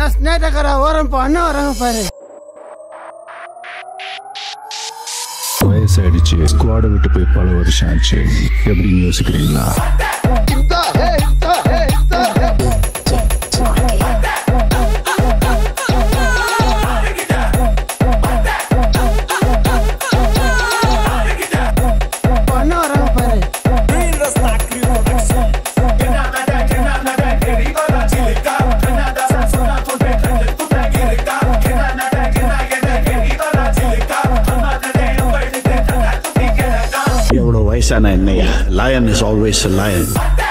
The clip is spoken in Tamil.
ஸ்னேட்டக்கார ஓரம் பண்ண வராங்க பாரு. வயசாயிடுச்சு, ஸ்குவாடை விட்டு போய் பல வருஷம் ஆச்சு. எப்படின்னு யோசிக்கிறீங்களா? எவ்வளவு வயசான என்னையா, lion is always a lion.